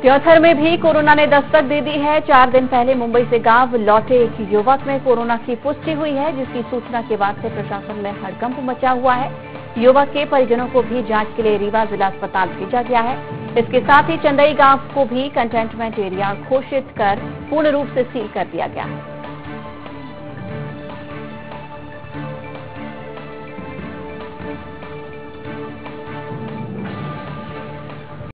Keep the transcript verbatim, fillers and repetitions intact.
क्योंथर में भी कोरोना ने दस्तक दे दी है। चार दिन पहले मुंबई से गांव लौटे एक युवक में कोरोना की पुष्टि हुई है, जिसकी सूचना के बाद से प्रशासन में हड़कंप मचा हुआ है। युवक के परिजनों को भी जांच के लिए रीवा जिला अस्पताल भेजा गया है। इसके साथ ही चंदई गांव को भी कंटेनमेंट एरिया घोषित कर पूर्ण रूप से सील कर दिया गया है।